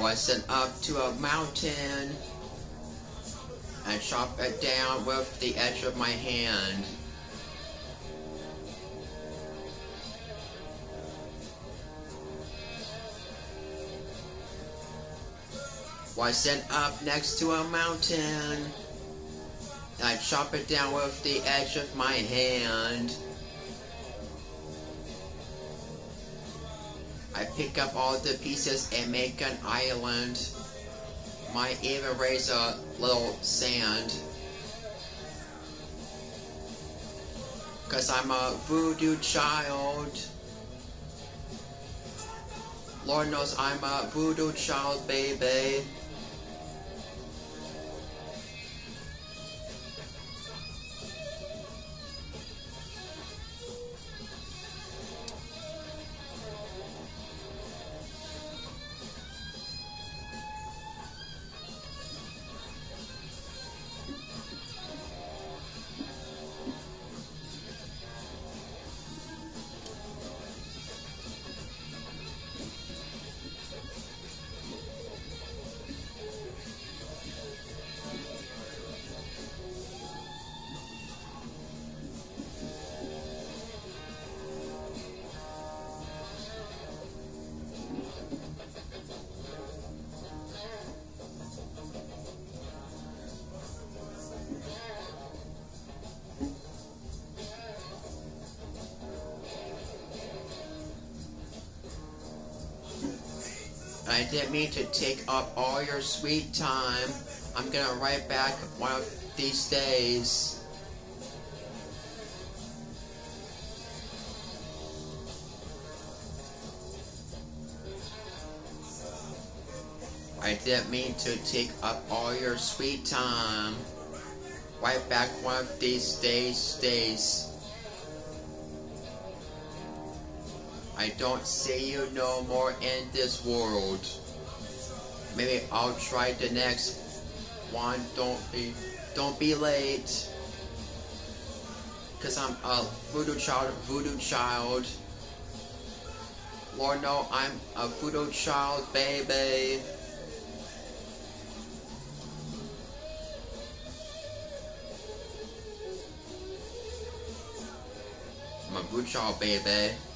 was sent up to a mountain and chop it down with the edge of my hand. Was sent up next to a mountain and I chop it down with the edge of my hand. I pick up all the pieces and make an island. Might even raise a little sand. 'Cause I'm a voodoo child. Lord knows I'm a voodoo child, baby. I didn't mean to take up all your sweet time. I'm gonna write back one of these days. I didn't mean to take up all your sweet time. Write back one of these days. I don't see you no more in this world. Maybe I'll try the next one. Don't be late. 'Cause I'm a voodoo child. Lord no, I'm a voodoo child, baby. I'm a voodoo child, baby.